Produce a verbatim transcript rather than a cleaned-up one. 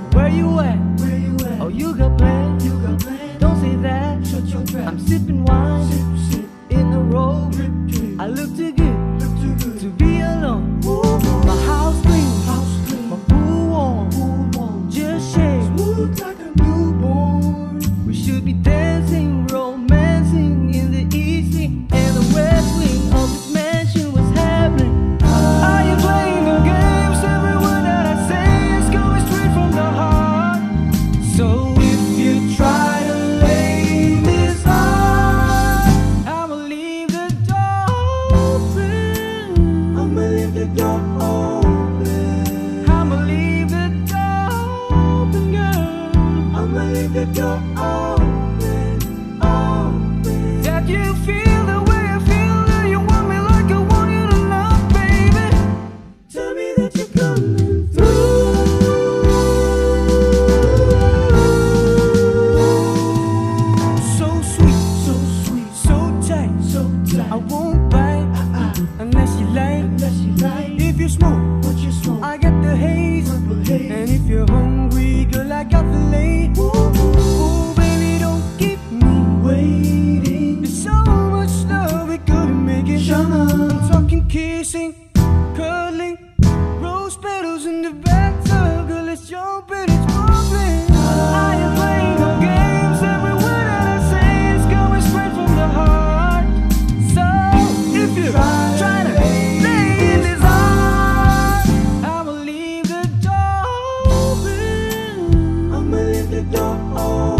Where you at? Where you at? Oh, you got plans? You got plans? Don't say that. Shut your trap. I'm sipping wine, sip, sip. In the road. Drip, drip. I look too good, look too good to be alone. Ooh, my house clean, house clean. My pool warm, pool warm. Just shake, smooth like a newborn. We should be dancing, romancing in the east wing and the west wing of this mansion. What's happening? Are you playing the games? Every word that I say is coming straight from the heart. So if you try to lay this on, I'ma leave the door open. I'ma leave the door open. I'ma leave the door open, girl. I'ma leave the door open, open. That you feel the way I feel, that you want me like I want you to love, baby. Tell me that you're coming through. So sweet, so sweet, so tight, so tight. I won't bite uh-uh. unless you like, unless you like. If you smoke, what you smoke? I got the haze, purple haze. And if you're hungry, girl, I got the lay. Ooh, ooh, baby, don't keep me waiting. There's so much love we couldn't make it. I'm talking kissing, cuddling, rose petals in the bathtub. Girl, let's jump in, it's bubbling. I am playing no games. Every word that I say is coming straight from the heart. So if you try to lay in this heart, I'ma leave the door open. I'ma leave the door open.